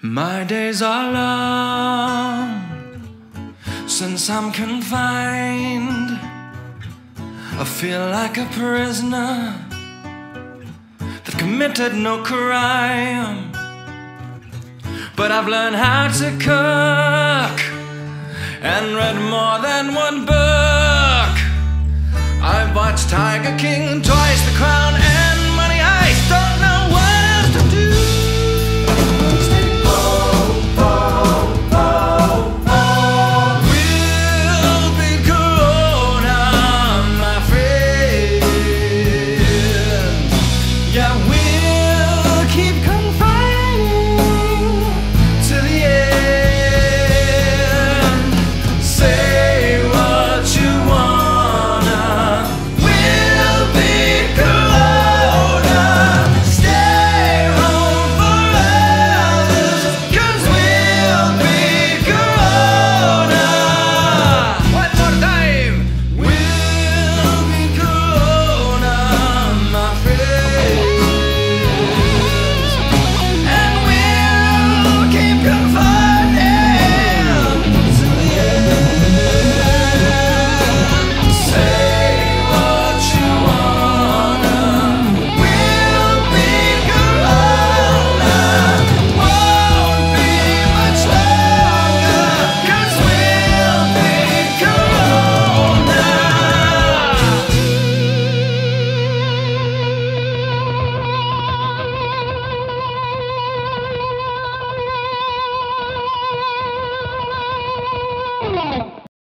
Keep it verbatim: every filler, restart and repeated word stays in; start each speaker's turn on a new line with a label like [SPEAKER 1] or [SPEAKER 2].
[SPEAKER 1] My days are long since I'm confined. I feel like a prisoner that committed no crime. But I've learned how to cook and read more than one book. I've watched Tiger King twice.